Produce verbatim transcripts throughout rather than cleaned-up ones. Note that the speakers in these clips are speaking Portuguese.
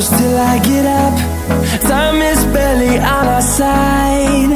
close till I get up. Time is barely on our side.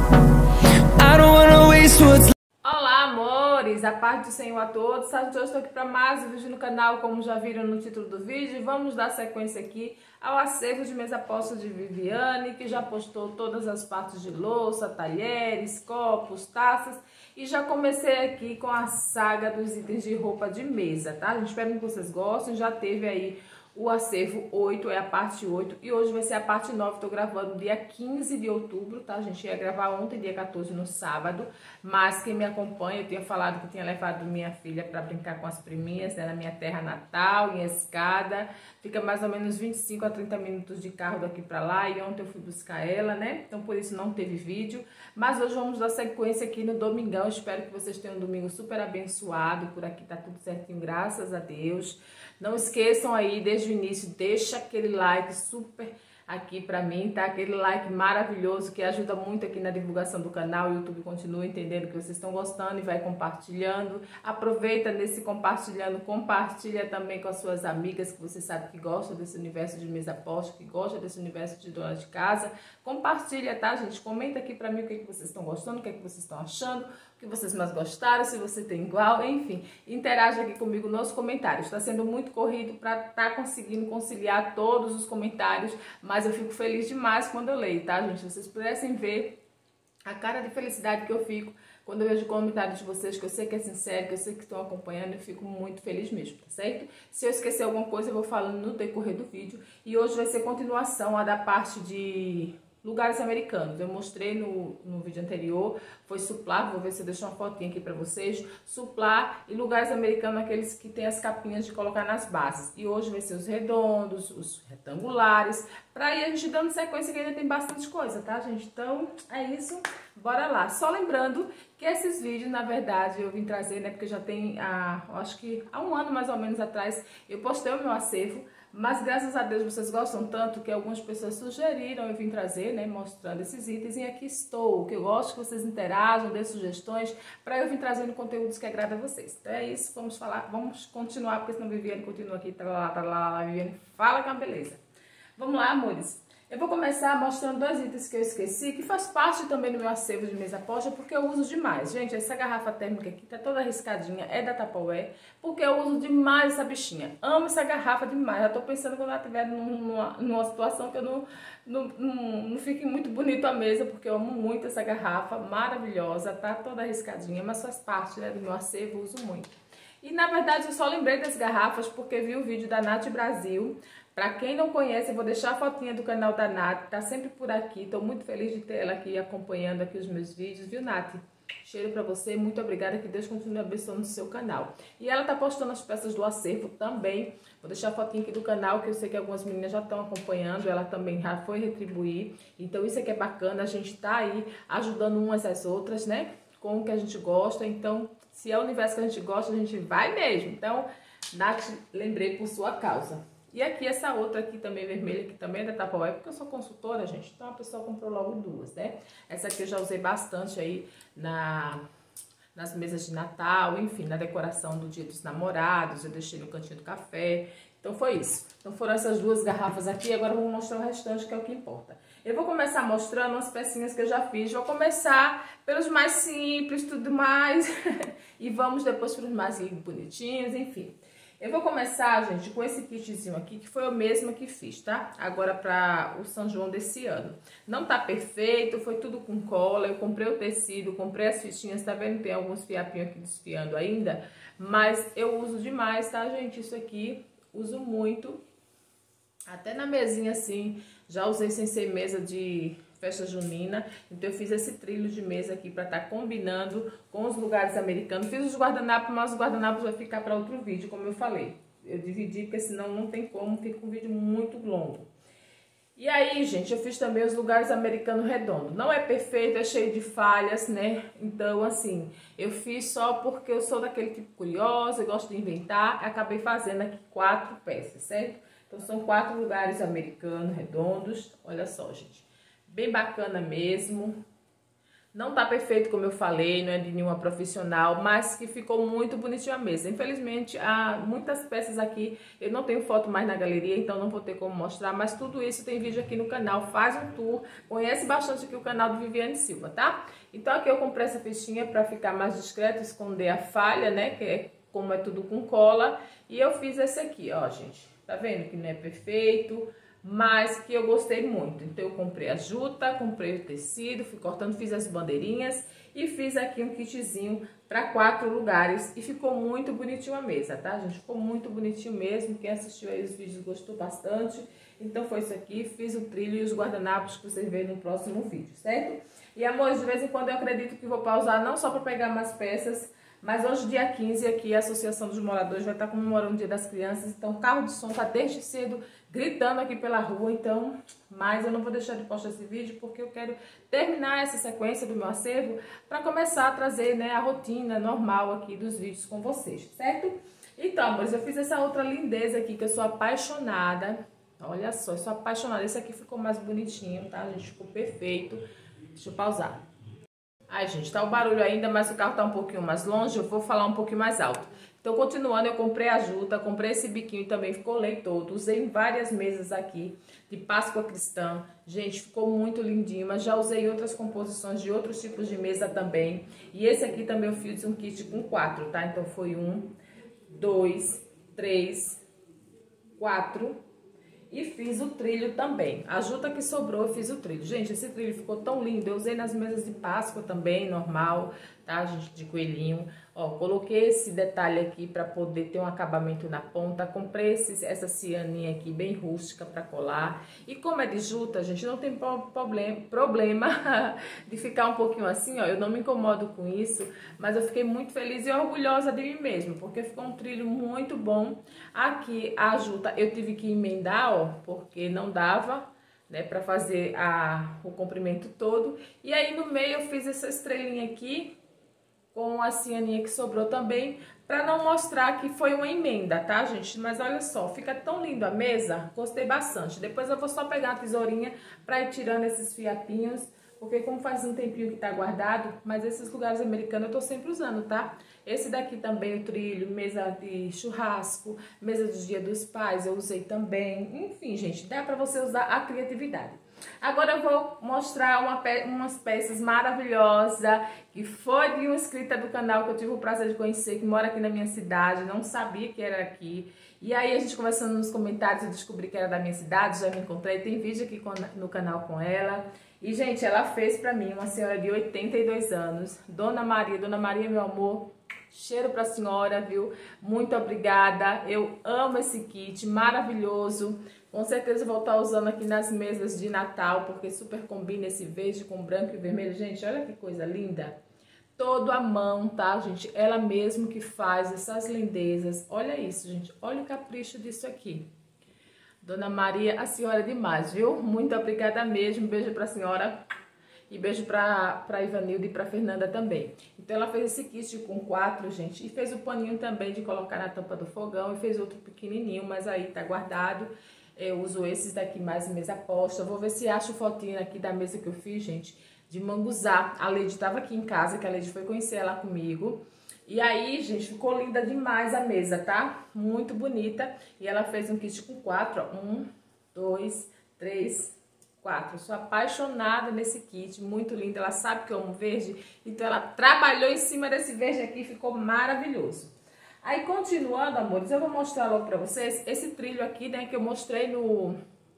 I don't wanna waste what's... Olá, amores! A paz do Senhor a todos. Sabe, eu estou aqui para mais um vídeo no canal, como já viram no título do vídeo. Vamos dar sequência aqui ao acervo de mesa posta de Viviane, que já postou todas as partes de louça, talheres, copos, taças. E já comecei aqui com a saga dos itens de roupa de mesa, tá? A gente espero que vocês gostem. Já teve aí o acervo oito, é a parte oito, e hoje vai ser a parte nove. Tô gravando dia quinze de outubro, tá? A gente ia gravar ontem, dia quatorze, no sábado, mas quem me acompanha, eu tinha falado que eu tinha levado minha filha para brincar com as priminhas, né, na minha terra natal, em Escada. Fica mais ou menos vinte e cinco a trinta minutos de carro daqui para lá, e ontem eu fui buscar ela, né? Então por isso não teve vídeo, mas hoje vamos dar sequência aqui no domingão. Espero que vocês tenham um domingo super abençoado. Por aqui tá tudo certinho, graças a Deus. Não esqueçam aí, desde o início, deixa aquele like super aqui pra mim, tá? Aquele like maravilhoso que ajuda muito aqui na divulgação do canal. O YouTube continua entendendo que vocês estão gostando e vai compartilhando. Aproveita nesse compartilhando, compartilha também com as suas amigas que você sabe que gostam desse universo de mesa posta, que gosta desse universo de dona de casa. Compartilha, tá, gente? Comenta aqui pra mim o que, que vocês estão gostando, o que, que vocês estão achando, o que vocês mais gostaram, se você tem igual, enfim. Interaja aqui comigo nos comentários. Está sendo muito corrido para estar tá conseguindo conciliar todos os comentários, mas eu fico feliz demais quando eu leio, tá, gente? Se vocês pudessem ver a cara de felicidade que eu fico quando eu vejo comentários de vocês, que eu sei que é sincero, que eu sei que estão acompanhando, eu fico muito feliz mesmo, tá certo? Se eu esquecer alguma coisa, eu vou falando no decorrer do vídeo. E hoje vai ser continuação a da parte de lugares americanos. Eu mostrei no, no vídeo anterior, foi suplar, vou ver se eu deixo uma fotinha aqui pra vocês, suplar e lugares americanos, aqueles que tem as capinhas de colocar nas bases. E hoje vai ser os redondos, os retangulares, pra ir a gente dando sequência, que ainda tem bastante coisa, tá, gente? Então, é isso, bora lá. Só lembrando que esses vídeos, na verdade, eu vim trazer, né, porque já tem, ah, acho que há um ano mais ou menos atrás, eu postei o meu acervo. Mas graças a Deus vocês gostam tanto que algumas pessoas sugeriram eu vim trazer, né, mostrando esses itens. E aqui estou, que eu gosto que vocês interajam, dêem sugestões, para eu vir trazendo conteúdos que agradam a vocês. Então é isso, vamos falar, vamos continuar, porque senão a Viviane continua aqui, tá lá, tá lá, a Viviane fala que é uma beleza. Vamos lá, amores. Eu vou começar mostrando dois itens que eu esqueci, que faz parte também do meu acervo de mesa posta, porque eu uso demais. Gente, essa garrafa térmica aqui tá toda arriscadinha, é da Tupperware, porque eu uso demais essa bichinha. Amo essa garrafa demais. Já tô pensando quando ela estiver numa, numa situação que eu não, não, não, não fique muito bonito a mesa, porque eu amo muito essa garrafa, maravilhosa, tá toda arriscadinha, mas faz parte, né, do meu acervo, eu uso muito. E na verdade eu só lembrei das garrafas porque vi o vídeo da Nath Brasil. Pra quem não conhece, eu vou deixar a fotinha do canal da Nath, tá sempre por aqui. Tô muito feliz de ter ela aqui acompanhando aqui os meus vídeos, viu, Nath? Cheiro pra você, muito obrigada, que Deus continue abençoando o seu canal. E ela tá postando as peças do acervo também. Vou deixar a fotinha aqui do canal, que eu sei que algumas meninas já estão acompanhando, ela também já foi retribuir. Então isso aqui é bacana, a gente tá aí ajudando umas às outras, né? Com o que a gente gosta. Então, se é o universo que a gente gosta, a gente vai mesmo. Então, Nath, lembrei por sua causa. E aqui essa outra aqui também vermelha, que também é da Tupperware, porque eu sou consultora, gente, então a pessoa comprou logo duas, né? Essa aqui eu já usei bastante aí na, nas mesas de Natal, enfim, na decoração do Dia dos Namorados, eu deixei no cantinho do café, então foi isso. Então foram essas duas garrafas aqui, agora eu vou mostrar o restante, que é o que importa. Eu vou começar mostrando umas pecinhas que eu já fiz, vou começar pelos mais simples, tudo mais, e vamos depois para os mais bonitinhos, enfim. Eu vou começar, gente, com esse kitzinho aqui, que foi o mesmo que fiz, tá? Agora para o São João desse ano. Não tá perfeito, foi tudo com cola, eu comprei o tecido, comprei as fichinhas, tá vendo? Tem alguns fiapinhos aqui desfiando ainda, mas eu uso demais, tá, gente? Isso aqui, uso muito, até na mesinha assim, já usei sem ser mesa de festa junina, então eu fiz esse trilho de mesa aqui para estar tá combinando com os lugares americanos. Fiz os guardanapos, mas os guardanapos vai ficar para outro vídeo, como eu falei. Eu dividi, porque senão não tem como, fica um vídeo muito longo. E aí, gente, eu fiz também os lugares americanos redondos. Não é perfeito, é cheio de falhas, né? Então, assim, eu fiz só porque eu sou daquele tipo curiosa, eu gosto de inventar. Acabei fazendo aqui quatro peças, certo? Então, são quatro lugares americanos redondos. Olha só, gente. Bem bacana mesmo. Não tá perfeito, como eu falei, não é de nenhuma profissional, mas que ficou muito bonitinho a mesa. Infelizmente, há muitas peças aqui, eu não tenho foto mais na galeria, então não vou ter como mostrar, mas tudo isso tem vídeo aqui no canal. Faz um tour, conhece bastante aqui o canal do Viviane Silva, tá? Então aqui eu comprei essa fichinha para ficar mais discreto, esconder a falha, né, que é como é tudo com cola. E eu fiz esse aqui, ó, gente. Tá vendo que não é perfeito, mas que eu gostei muito. Então eu comprei a juta, comprei o tecido, fui cortando, fiz as bandeirinhas e fiz aqui um kitzinho para quatro lugares e ficou muito bonitinho a mesa, tá, gente? Ficou muito bonitinho mesmo. Quem assistiu aí os vídeos gostou bastante. Então foi isso aqui, fiz o trilho e os guardanapos que vocês verem no próximo vídeo, certo? E amores, de vez em quando eu acredito que vou pausar não só para pegar mais peças, mas hoje, dia quinze, aqui a Associação dos Moradores vai estar comemorando o Dia das Crianças. Então, o carro de som tá desde cedo gritando aqui pela rua. Então, mas eu não vou deixar de postar esse vídeo porque eu quero terminar essa sequência do meu acervo para começar a trazer, né, a rotina normal aqui dos vídeos com vocês, certo? Então, amores, eu fiz essa outra lindeza aqui que eu sou apaixonada. Olha só, eu sou apaixonada. Esse aqui ficou mais bonitinho, tá, gente? Ficou perfeito. Deixa eu pausar. Ai, gente, tá o barulho ainda, mas o carro tá um pouquinho mais longe, eu vou falar um pouquinho mais alto. Então, continuando, eu comprei a juta, comprei esse biquinho também, colei todo, usei em várias mesas aqui de Páscoa Cristã. Gente, ficou muito lindinho, mas já usei outras composições de outros tipos de mesa também. E esse aqui também eu fiz um kit com quatro, tá? Então, foi um, dois, três, quatro... E fiz o trilho também. A juta que sobrou, eu fiz o trilho. Gente, esse trilho ficou tão lindo. Eu usei nas mesas de Páscoa também, normal, tá, gente? De coelhinho. Ó, coloquei esse detalhe aqui pra poder ter um acabamento na ponta. Comprei esse, essa cianinha aqui, bem rústica, pra colar. E como é de juta, gente, não tem problema, problema de ficar um pouquinho assim, ó. Eu não me incomodo com isso, mas eu fiquei muito feliz e orgulhosa de mim mesmo, porque ficou um trilho muito bom. Aqui, a juta, eu tive que emendar, ó, porque não dava, né, pra fazer a, o comprimento todo. E aí, no meio, eu fiz essa estrelinha aqui, com a cianinha que sobrou também, pra não mostrar que foi uma emenda, tá, gente? Mas olha só, fica tão lindo a mesa, gostei bastante. Depois eu vou só pegar a tesourinha pra ir tirando esses fiapinhos, porque como faz um tempinho que tá guardado, mas esses lugares americanos eu tô sempre usando, tá? Esse daqui também, o trilho, mesa de churrasco, mesa do Dia dos Pais, eu usei também. Enfim, gente, dá pra você usar a criatividade. Agora eu vou mostrar uma pe umas peças maravilhosas, que foi de uma inscrita do canal que eu tive o prazer de conhecer, que mora aqui na minha cidade, não sabia que era aqui. E aí a gente conversando nos comentários, eu descobri que era da minha cidade, já me encontrei, tem vídeo aqui com, no canal com ela. E, gente, ela fez pra mim, uma senhora de oitenta e dois anos, Dona Maria. Dona Maria, meu amor, cheiro pra senhora, viu? Muito obrigada, eu amo esse kit, maravilhoso. Com certeza vou estar usando aqui nas mesas de Natal, porque super combina esse verde com branco e vermelho. Gente, olha que coisa linda. Todo à mão, tá, gente? Ela mesmo que faz essas lindezas. Olha isso, gente. Olha o capricho disso aqui. Dona Maria, a senhora é demais, viu? Muito obrigada mesmo. Beijo pra senhora. E beijo pra, pra Ivanilda e pra Fernanda também. Então, ela fez esse kit com quatro, gente. E fez o paninho também de colocar na tampa do fogão. E fez outro pequenininho, mas aí tá guardado. Eu uso esses daqui mais em mesa posta. Vou ver se acho fotinho aqui da mesa que eu fiz, gente, de manguzá. A Lady tava aqui em casa, que a Lady foi conhecer ela comigo. E aí, gente, ficou linda demais a mesa, tá? Muito bonita. E ela fez um kit com quatro, ó. Um, dois, três, quatro. Eu sou apaixonada nesse kit, muito lindo. Ela sabe que eu amo verde, então ela trabalhou em cima desse verde aqui, ficou maravilhoso. Aí, continuando, amores, eu vou mostrar logo pra vocês esse trilho aqui, né, que eu mostrei no...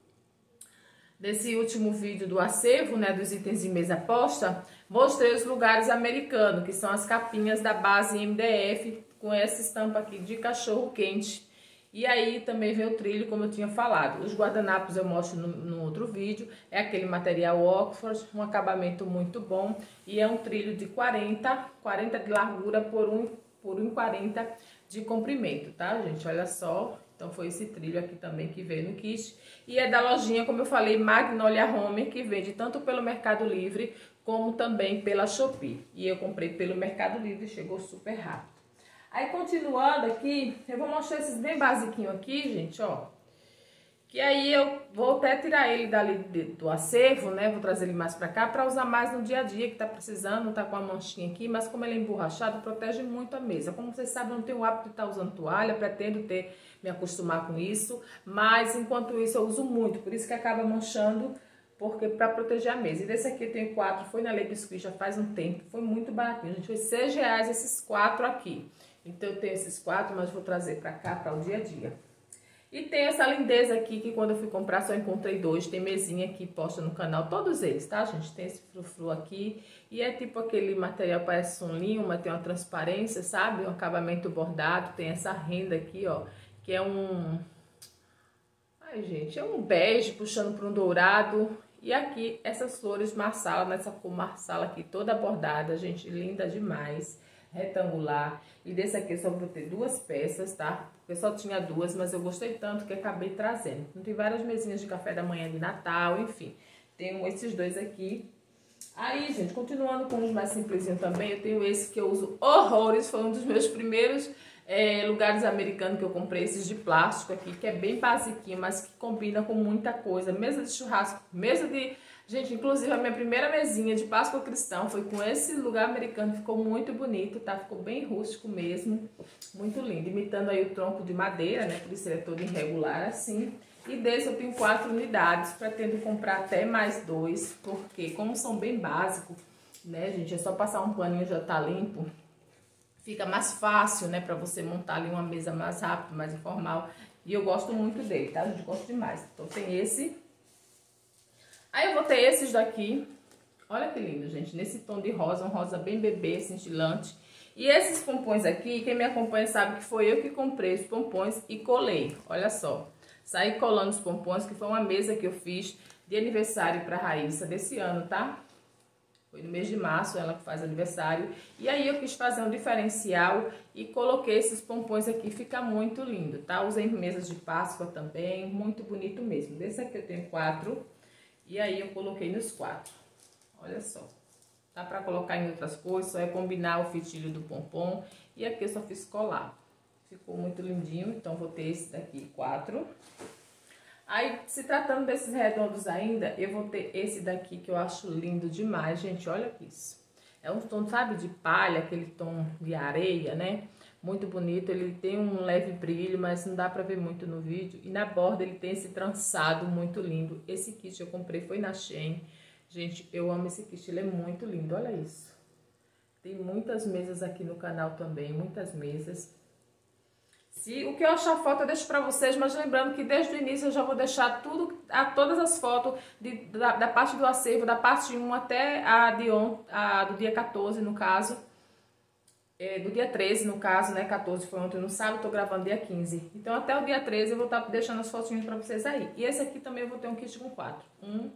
Nesse último vídeo do acervo, né, dos itens de mesa posta, mostrei os lugares americanos, que são as capinhas da base M D F, com essa estampa aqui de cachorro quente. E aí também veio o trilho, como eu tinha falado. Os guardanapos eu mostro no, no outro vídeo, é aquele material Oxford, um acabamento muito bom. E é um trilho de quarenta, quarenta de largura por um, por um quarenta de comprimento, tá, gente? Olha só. Então, foi esse trilho aqui também que veio no kit. E é da lojinha, como eu falei, Magnolia Home, que vende tanto pelo Mercado Livre, como também pela Shopee. E eu comprei pelo Mercado Livre, chegou super rápido. Aí, continuando aqui, eu vou mostrar esses bem basiquinhos aqui, gente, ó. Que aí eu vou até tirar ele dali do acervo, né? Vou trazer ele mais pra cá pra usar mais no dia a dia, que tá precisando, tá com a manchinha aqui. Mas como ele é emborrachado, protege muito a mesa. Como vocês sabem, eu não tenho o hábito de estar usando toalha, pretendo ter, me acostumar com isso. Mas enquanto isso eu uso muito, por isso que acaba manchando, porque pra proteger a mesa. E desse aqui eu tenho quatro, foi na Lei Biscuit já faz um tempo, foi muito baratinho. Gente, foi seis reais esses quatro aqui. Então eu tenho esses quatro, mas vou trazer pra cá, para o dia a dia. E tem essa lindeza aqui, que quando eu fui comprar só encontrei dois. Tem mesinha aqui posta no canal, todos eles, tá, gente? Tem esse frufru aqui. E é tipo aquele material, parece um linho, mas tem uma transparência, sabe? Um acabamento bordado. Tem essa renda aqui, ó, que é um... Ai, gente, é um bege puxando para um dourado. E aqui, essas flores marsala, nessa cor marsala aqui, toda bordada, gente, linda demais. Retangular. E desse aqui eu só vou ter duas peças, tá? Eu só tinha duas, mas eu gostei tanto que acabei trazendo. Então, tem várias mesinhas de café da manhã de Natal, enfim. Tenho esses dois aqui. Aí, gente, continuando com os mais simplesinhos também, eu tenho esse que eu uso horrores. Foi um dos meus primeiros é, lugares americanos que eu comprei, esses de plástico aqui, que é bem basiquinho, mas que combina com muita coisa. Mesa de churrasco, mesa de... Gente, inclusive a minha primeira mesinha de Páscoa cristã foi com esse lugar americano, ficou muito bonito, tá? Ficou bem rústico mesmo, muito lindo, imitando aí o tronco de madeira, né? Por isso ele é todo irregular assim. E desse eu tenho quatro unidades, pretendo comprar até mais dois, porque como são bem básicos, né, gente, é só passar um paninho e já tá limpo. Fica mais fácil, né, pra você montar ali uma mesa mais rápido, mais informal. E eu gosto muito dele, tá? A gente gosta demais. Então tem esse... Aí eu vou ter esses daqui, olha que lindo, gente, nesse tom de rosa, um rosa bem bebê, cintilante. E esses pompons aqui, quem me acompanha sabe que foi eu que comprei os pompons e colei, olha só. Saí colando os pompons, que foi uma mesa que eu fiz de aniversário pra Raíssa desse ano, tá? Foi no mês de março, ela que faz aniversário. E aí eu quis fazer um diferencial e coloquei esses pompons aqui, fica muito lindo, tá? Usei mesas de Páscoa também, muito bonito mesmo. Desse aqui eu tenho quatro. E aí eu coloquei nos quatro, olha só, dá pra colocar em outras coisas, só é combinar o fitilho do pompom. E aqui eu só fiz colar, ficou muito lindinho, então vou ter esse daqui, quatro. Aí, se tratando desses redondos ainda, eu vou ter esse daqui que eu acho lindo demais, gente, olha isso. É um tom, sabe, de palha, aquele tom de areia, né? Muito bonito, ele tem um leve brilho, mas não dá pra ver muito no vídeo. E na borda ele tem esse trançado muito lindo. Esse kit eu comprei, foi na Shein. Gente, eu amo esse kit, ele é muito lindo, olha isso. Tem muitas mesas aqui no canal também, muitas mesas. Se o que eu achar foto eu deixo pra vocês, mas lembrando que desde o início eu já vou deixar tudo, a, todas as fotos de, da, da parte do acervo, da parte um até a, de on, a do dia quatorze, no caso. É, do dia treze, no caso, né, quatorze foi ontem no sábado, tô gravando dia quinze. Então, até o dia treze eu vou estar deixando as fotinhas pra vocês aí. E esse aqui também eu vou ter um kit com quatro. Um,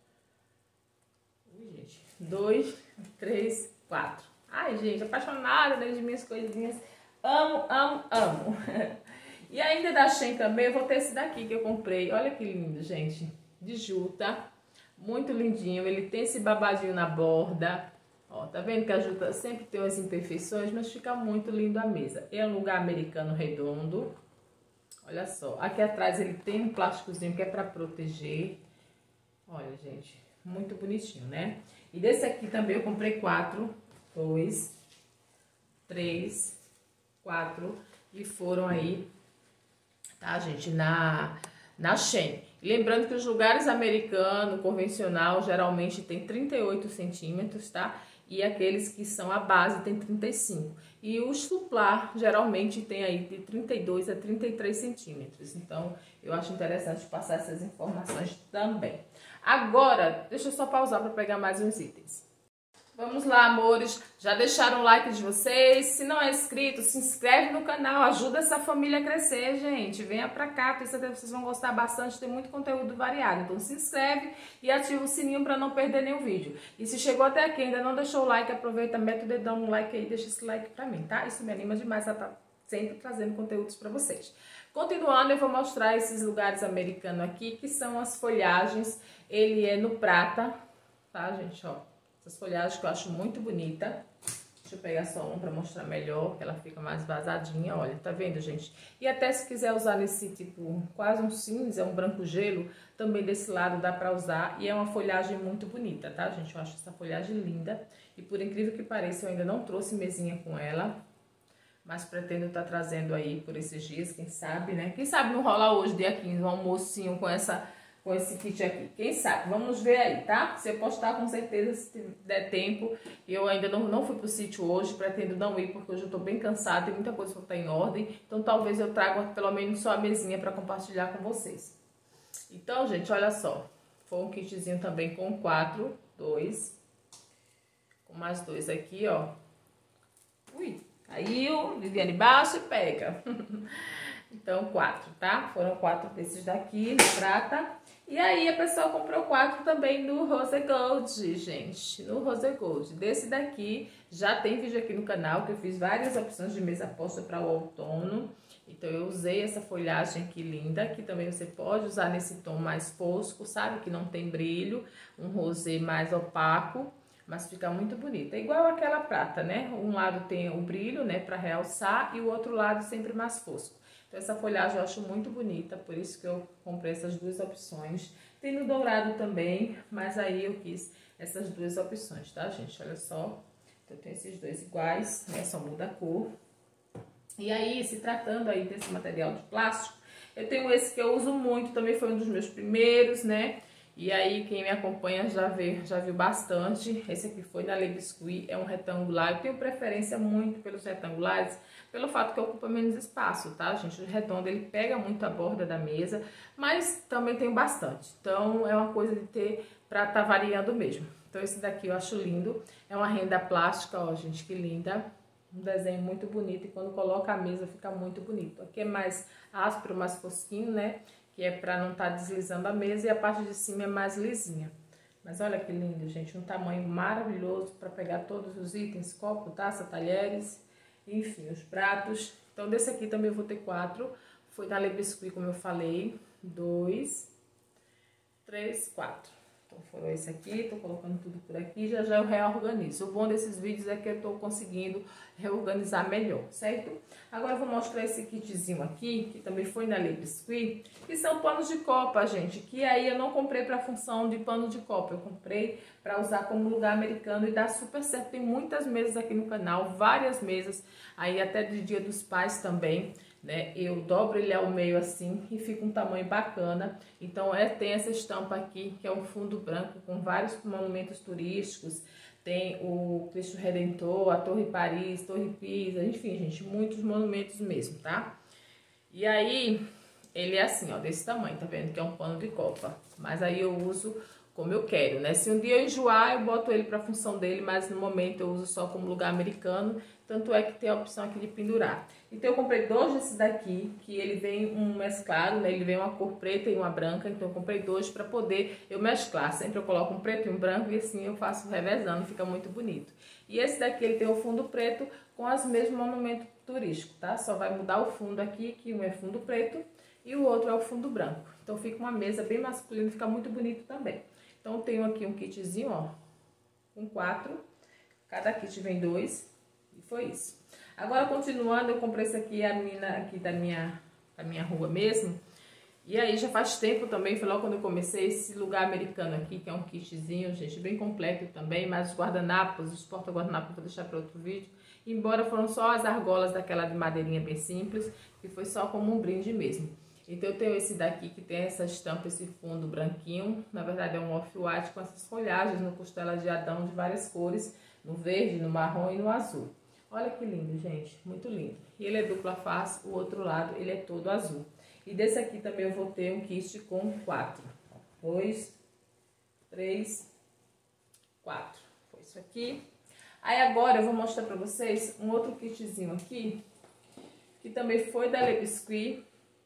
ui, gente, dois, três, quatro. Ai, gente, apaixonada das minhas coisinhas. Amo, amo, amo. E ainda da Shein também eu vou ter esse daqui que eu comprei. Olha que lindo, gente. De juta. Muito lindinho. Ele tem esse babadinho na borda. Ó, tá vendo que a juta sempre tem umas imperfeições, mas fica muito lindo a mesa. É um lugar americano redondo. Olha só. Aqui atrás ele tem um plásticozinho que é pra proteger. Olha, gente. Muito bonitinho, né? E desse aqui também eu comprei quatro. Dois. Três. Quatro. E foram aí, tá, gente? Na, na Shein. Lembrando que os lugares americanos, convencional, geralmente tem trinta e oito centímetros, tá? E aqueles que são a base tem trinta e cinco. E o suplar geralmente tem aí de trinta e dois a trinta e três centímetros. Então, eu acho interessante passar essas informações também. Agora, deixa eu só pausar para pegar mais uns itens. Vamos lá, amores. Já deixaram o like de vocês? Se não é inscrito, se inscreve no canal. Ajuda essa família a crescer, gente. Venha pra cá, tenho certeza que vocês vão gostar bastante. Tem muito conteúdo variado. Então se inscreve e ativa o sininho pra não perder nenhum vídeo. E se chegou até aqui e ainda não deixou o like, aproveita, mete o dedão no like aí e deixa esse like pra mim, tá? Isso me anima demais a estar sempre trazendo conteúdos pra vocês. Continuando, eu vou mostrar esses lugares americanos aqui, que são as folhagens. Ele é no prata, tá, gente? Ó. Essas folhagens que eu acho muito bonita. Deixa eu pegar só um pra mostrar melhor, que ela fica mais vazadinha, olha, tá vendo, gente? E até se quiser usar nesse tipo, quase um cinza, um branco gelo, também desse lado dá pra usar. E é uma folhagem muito bonita, tá, gente? Eu acho essa folhagem linda. E por incrível que pareça, eu ainda não trouxe mesinha com ela. Mas pretendo estar trazendo aí por esses dias, quem sabe, né? Quem sabe não rola hoje, dia quinze, um almocinho com essa... com esse kit aqui, quem sabe, vamos ver aí, tá? Se eu postar, com certeza, se der tempo. Eu ainda não, não fui pro sítio hoje, pretendo não ir, porque hoje eu tô bem cansada, tem muita coisa que tá em ordem. Então, talvez eu traga pelo menos só a mesinha pra compartilhar com vocês. Então, gente, olha só. Foi um kitzinho também com quatro, dois. Com mais dois aqui, ó. Ui, caiu, Viviane, baixa e pega. Então, quatro, tá? Foram quatro desses daqui, no prata. E aí, a pessoa comprou quatro também no Rose Gold, gente. No Rose Gold. Desse daqui, já tem vídeo aqui no canal, que eu fiz várias opções de mesa posta para o outono. Então, eu usei essa folhagem aqui linda, que também você pode usar nesse tom mais fosco, sabe? Que não tem brilho, um rosé mais opaco, mas fica muito bonita. É igual aquela prata, né? Um lado tem o brilho, né, para realçar, e o outro lado sempre mais fosco. Então, essa folhagem eu acho muito bonita, por isso que eu comprei essas duas opções. Tem no dourado também, mas aí eu quis essas duas opções, tá, gente? Olha só, então, eu tenho esses dois iguais, né, só muda a cor. E aí, se tratando aí desse material de plástico, eu tenho esse que eu uso muito, também foi um dos meus primeiros, né? E aí, quem me acompanha já, vê, já viu bastante. Esse aqui foi da Le Biscuit, é um retangular. Eu tenho preferência muito pelos retangulares, pelo fato que ocupa menos espaço, tá, gente? O redondo, ele pega muito a borda da mesa, mas também tem bastante. Então, é uma coisa de ter pra tá variando mesmo. Então, esse daqui eu acho lindo. É uma renda plástica, ó, gente, que linda. Um desenho muito bonito e quando coloca a mesa fica muito bonito. Aqui é mais áspero, mais fosquinho, né? Que é pra não estar deslizando a mesa, e a parte de cima é mais lisinha. Mas olha que lindo, gente. Um tamanho maravilhoso para pegar todos os itens, copo, taça, talheres, enfim, os pratos. Então, desse aqui também eu vou ter quatro. Foi da Le Biscuit, como eu falei. Dois, três, quatro. Então, foram esse aqui, tô colocando tudo por aqui, já já eu reorganizo. O bom desses vídeos é que eu tô conseguindo reorganizar melhor, certo? Agora eu vou mostrar esse kitzinho aqui, que também foi na Le Biscuit, que são panos de copa, gente, que aí eu não comprei pra função de pano de copa, eu comprei pra usar como lugar americano e dá super certo. Tem muitas mesas aqui no canal, várias mesas, aí até de Dia dos Pais também, né? Eu dobro ele ao meio assim e fica um tamanho bacana. Então, é, tem essa estampa aqui, que é um fundo branco com vários monumentos turísticos. Tem o Cristo Redentor, a Torre Paris, Torre Pisa, enfim, gente, muitos monumentos mesmo, tá? E aí, ele é assim, ó, desse tamanho, tá vendo? Que é um pano de copa. Mas aí eu uso como eu quero, né? Se um dia eu enjoar, eu boto ele pra função dele, mas no momento eu uso só como lugar americano. Tanto é que tem a opção aqui de pendurar. Então, eu comprei dois desse daqui, que ele vem um mesclado, né? Ele vem uma cor preta e uma branca. Então, eu comprei dois para poder eu mesclar. Sempre eu coloco um preto e um branco e assim eu faço revezando, fica muito bonito. E esse daqui, ele tem o fundo preto com os mesmos monumentos turísticos, tá? Só vai mudar o fundo aqui, que um é fundo preto e o outro é o fundo branco. Então, fica uma mesa bem masculina, fica muito bonito também. Então, eu tenho aqui um kitzinho, ó, com quatro. Cada kit vem dois. E foi isso. Agora, continuando, eu comprei esse aqui, a menina aqui da minha, da minha rua mesmo. E aí, já faz tempo também, foi logo quando eu comecei, esse lugar americano aqui, que é um kitzinho, gente, bem completo também. Mas os guardanapos, os porta-guardanapos, vou deixar para outro vídeo. Embora foram só as argolas daquela de madeirinha bem simples, que foi só como um brinde mesmo. Então, eu tenho esse daqui, que tem essa estampa, esse fundo branquinho. Na verdade, é um off-white com essas folhagens no costela de Adão de várias cores. No verde, no marrom e no azul. Olha que lindo, gente, muito lindo. E ele é dupla face, o outro lado ele é todo azul. E desse aqui também eu vou ter um kit com quatro. Dois, três, quatro. Foi isso aqui. Aí agora eu vou mostrar pra vocês um outro kitzinho aqui, que também foi da Le Biscuit,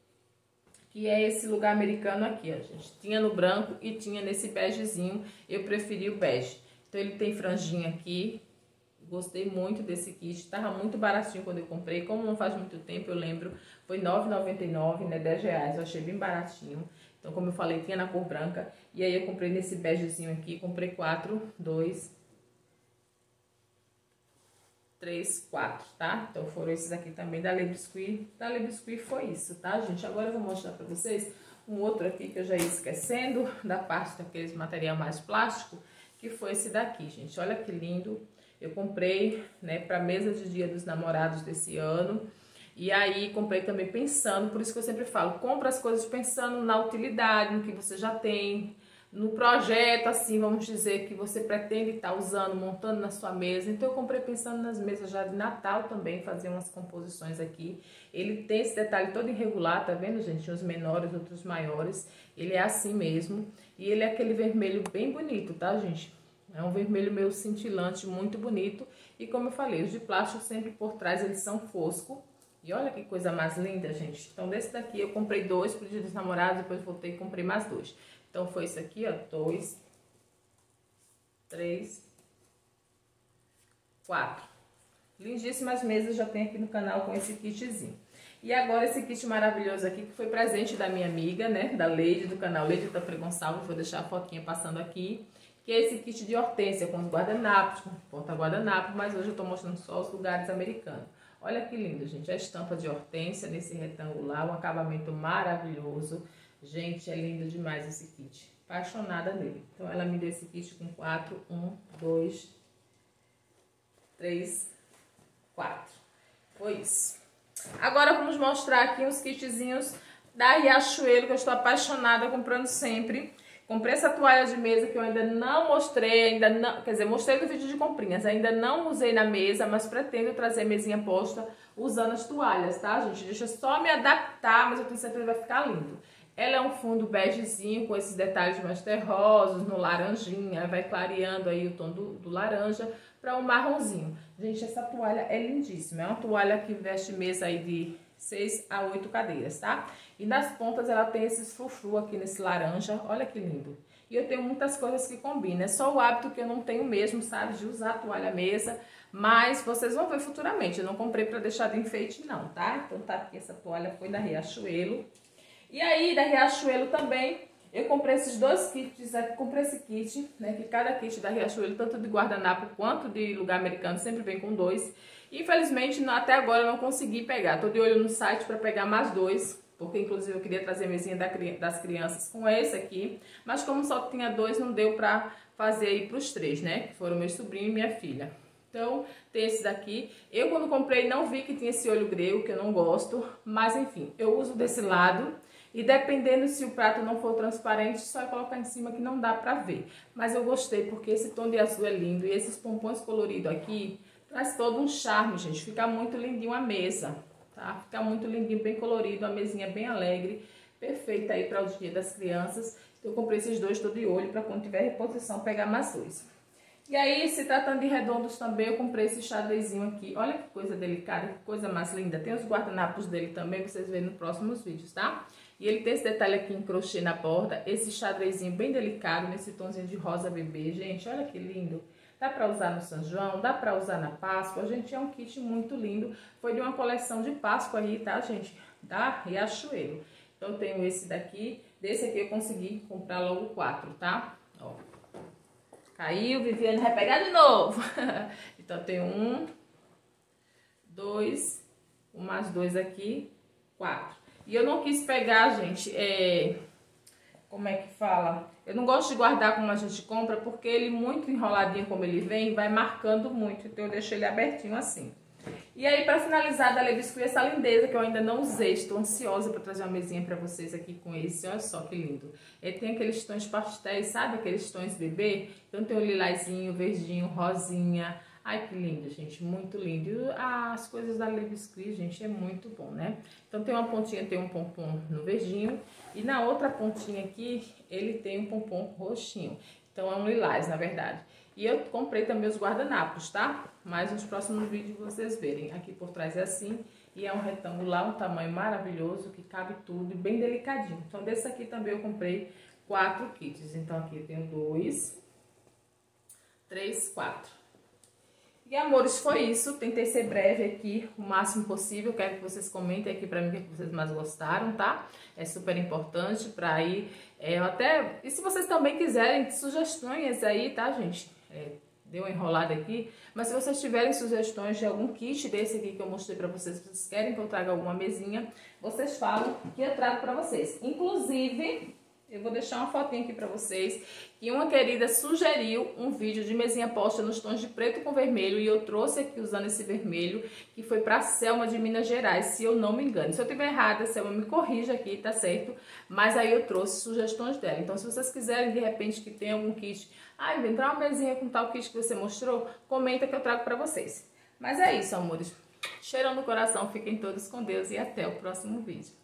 que é esse lugar americano aqui, ó, gente. Tinha no branco e tinha nesse begezinho, eu preferi o bege. Então, ele tem franjinha aqui. Gostei muito desse kit. Tava muito baratinho quando eu comprei. Como não faz muito tempo, eu lembro. Foi nove reais e noventa e nove centavos, né? dez reais. Eu achei bem baratinho. Então, como eu falei, tinha na cor branca. E aí, eu comprei nesse begezinho aqui. Comprei quatro, dois, três, quatro, tá? Então foram esses aqui também da Le Biscuit. Da Le Biscuit foi isso, tá, gente? Agora eu vou mostrar pra vocês um outro aqui que eu já ia esquecendo, da parte daqueles material mais plástico, que foi esse daqui, gente. Olha que lindo. Eu comprei, né, pra mesa de Dia dos Namorados desse ano. E aí comprei também pensando, por isso que eu sempre falo, compra as coisas pensando na utilidade, no que você já tem, no projeto, assim, vamos dizer, que você pretende estar usando, montando na sua mesa. Então eu comprei pensando nas mesas já de Natal também, fazer umas composições aqui. Ele tem esse detalhe todo irregular, tá vendo, gente? Uns menores, outros maiores. Ele é assim mesmo. E ele é aquele vermelho bem bonito, tá, gente? É um vermelho meio cintilante, muito bonito. E como eu falei, os de plástico sempre por trás, eles são fosco. E olha que coisa mais linda, gente. Então, desse daqui eu comprei dois pro Dia dos Namorados, depois voltei e comprei mais dois. Então, foi isso aqui, ó. Dois, três, quatro. Lindíssimas mesas já tem aqui no canal com esse kitzinho. E agora esse kit maravilhoso aqui, que foi presente da minha amiga, né? Da Leide, do canal Leide da Gonçalves. Vou deixar a fotinha passando aqui. Que é esse kit de hortência, com os guardanapos, com porta-guardanapo. Mas hoje eu tô mostrando só os lugares americanos. Olha que lindo, gente, a estampa de hortência nesse retangular, um acabamento maravilhoso. Gente, é lindo demais esse kit, apaixonada nele. Então, ela me deu esse kit com quatro, um, dois, três, quatro. Foi isso. Agora, vamos mostrar aqui os kitzinhos da Riachuelo, que eu estou apaixonada, comprando sempre. Comprei essa toalha de mesa que eu ainda não mostrei, ainda não, quer dizer, mostrei no vídeo de comprinhas, ainda não usei na mesa, mas pretendo trazer a mesinha posta usando as toalhas, tá, gente? Deixa eu só me adaptar, mas eu tenho certeza que vai ficar lindo. Ela é um fundo begezinho com esses detalhes mais terrosos, no laranjinha, vai clareando aí o tom do, do laranja para um marronzinho. Gente, essa toalha é lindíssima, é uma toalha que veste mesa aí de seis a oito cadeiras, tá? E nas pontas ela tem esses frufru aqui nesse laranja, olha que lindo. E eu tenho muitas coisas que combinam, é só o hábito que eu não tenho mesmo, sabe, de usar a toalha mesa, mas vocês vão ver futuramente, eu não comprei pra deixar de enfeite não, tá? Então tá aqui, essa toalha foi da Riachuelo. E aí, da Riachuelo também, eu comprei esses dois kits aqui, comprei esse kit, né, que cada kit da Riachuelo, tanto de guardanapo quanto de lugar americano, sempre vem com dois. Infelizmente, até agora eu não consegui pegar. Tô de olho no site para pegar mais dois, porque inclusive eu queria trazer a mesinha das crianças com esse aqui. Mas como só tinha dois, não deu para fazer aí pros três, né? Que foram meu sobrinho e minha filha. Então, tem esse daqui. Eu, quando comprei, não vi que tinha esse olho grego, que eu não gosto. Mas, enfim, eu uso desse lado. E dependendo se o prato não for transparente, só é colocar em cima que não dá pra ver. Mas eu gostei, porque esse tom de azul é lindo. E esses pompons coloridos aqui traz todo um charme, gente. Fica muito lindinho a mesa, tá? Fica muito lindinho, bem colorido, a mesinha bem alegre. Perfeita aí para o dia das crianças. Eu comprei esses dois, tô de olho, para quando tiver reposição, pegar mais dois. E aí, se tratando de redondos também, eu comprei esse xadrezinho aqui. Olha que coisa delicada, que coisa mais linda. Tem os guardanapos dele também, vocês verem nos próximos vídeos, tá? E ele tem esse detalhe aqui em crochê na borda, esse xadrezinho bem delicado, nesse tomzinho de rosa bebê. Gente, olha que lindo. Dá pra usar no São João, dá pra usar na Páscoa. Gente, é um kit muito lindo. Foi de uma coleção de Páscoa aí, tá, gente? Da Riachuelo. Então, eu tenho esse daqui. Desse aqui eu consegui comprar logo quatro, tá? Ó. Caiu, Viviane vai pegar de novo. Então, eu tenho um, dois, mais dois aqui, quatro. E eu não quis pegar, gente, é... como é que fala? Eu não gosto de guardar como a gente compra, porque ele muito enroladinho como ele vem, vai marcando muito. Então eu deixo ele abertinho assim. E aí, pra finalizar da Le Biscuit, essa lindeza que eu ainda não usei. Estou ansiosa pra trazer uma mesinha pra vocês aqui com esse. Olha só que lindo. Ele tem aqueles tons pastéis, sabe? Aqueles tons bebê. Então tem o lilazinho, verdinho, rosinha. Ai, que lindo, gente. Muito lindo. E as coisas da Le Biscuit, gente, é muito bom, né? Então tem uma pontinha, tem um pompom no verdinho. E na outra pontinha aqui, ele tem um pompom roxinho. Então é um lilás, na verdade. E eu comprei também os guardanapos, tá? Mas nos próximos vídeos vocês verem. Aqui por trás é assim. E é um retangular, um tamanho maravilhoso, que cabe tudo e bem delicadinho. Então desse aqui também eu comprei quatro kits. Então aqui eu tenho dois, três, quatro. E, amores, foi isso. Tentei ser breve aqui o máximo possível. Quero que vocês comentem aqui pra mim o que vocês mais gostaram, tá? É super importante pra ir... É, até... E se vocês também quiserem sugestões aí, tá, gente? É, deu uma enrolada aqui. Mas se vocês tiverem sugestões de algum kit desse aqui que eu mostrei pra vocês, se vocês querem que eu traga alguma mesinha, vocês falam que eu trago pra vocês. Inclusive, eu vou deixar uma fotinha aqui pra vocês, que uma querida sugeriu um vídeo de mesinha posta nos tons de preto com vermelho, e eu trouxe aqui usando esse vermelho, que foi pra Selma de Minas Gerais, se eu não me engano. Se eu tiver errada, Selma me corrija aqui, tá certo? Mas aí eu trouxe sugestões dela. Então, se vocês quiserem, de repente, que tenha algum kit, ah, entrar uma mesinha com tal kit que você mostrou, comenta que eu trago pra vocês. Mas é isso, amores. Cheirão no coração, fiquem todos com Deus e até o próximo vídeo.